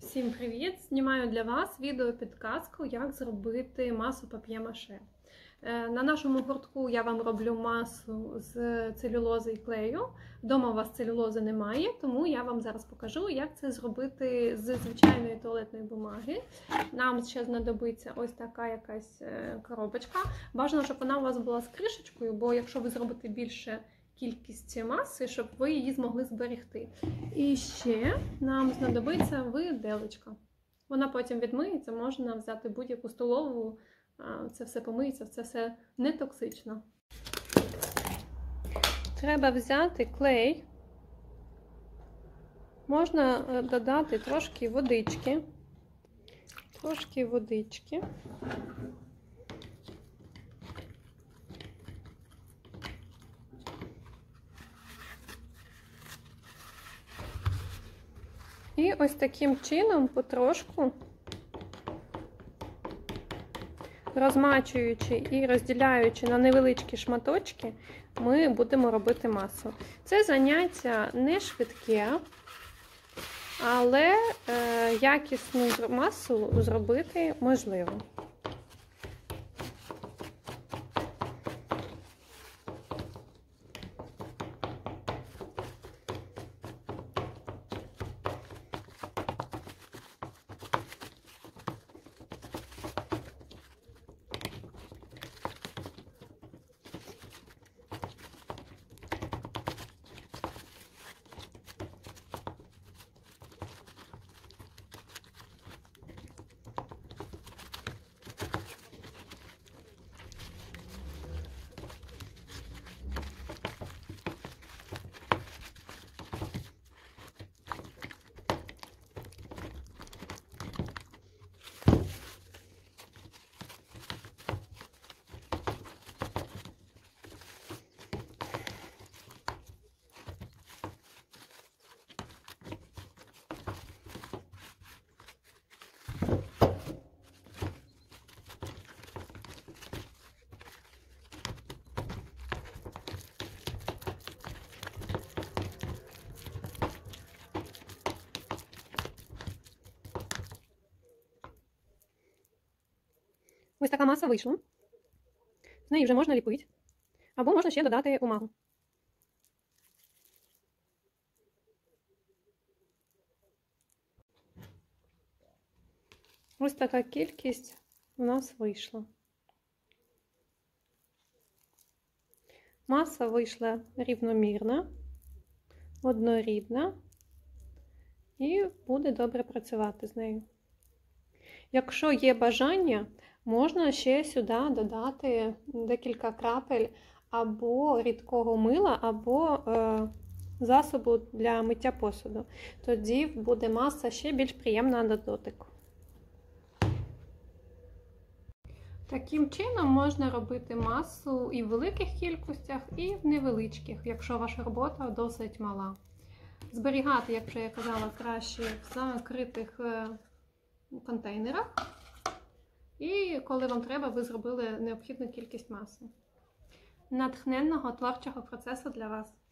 Всім привіт! Знімаю для вас відео-підказку, як зробити масу пап'є-маше. На нашому гуртку я вам роблю масу з целюлози і клею. Вдома у вас целюлози немає, тому я вам зараз покажу, як це зробити з звичайної туалетної бумаги. Нам ще знадобиться ось така якась коробочка. Бажано, щоб вона у вас була з кришечкою, бо якщо ви зробите більше кількість маси, щоб ви її змогли зберегти. І ще нам знадобиться виделочка. Вона потім відмиється, можна взяти будь-яку столову, це все помиється, це все не токсично. Треба взяти клей, можна додати трошки водички. І ось таким чином, потрошку, розмачуючи і розділяючи на невеличкі шматочки, ми будемо робити масу. Це заняття не швидке, але якісну масу зробити можливо. Ось така маса вийшла. З неї вже можна ліпити. Або можна ще додати умагу. Ось така кількість у нас вийшла. Маса вийшла рівномірна, однорідна і буде добре працювати з нею. Якщо є бажання, можна ще сюди додати декілька крапель або рідкого мила, або засобу для миття посуду. Тоді буде маса ще більш приємна на дотик. Таким чином можна робити масу і в великих кількостях, і в невеличких, якщо ваша робота досить мала. Зберігати, як вже я казала, краще в закритих контейнерах. І коли вам треба, ви зробили необхідну кількість маси. Натхненного творчого процесу для вас!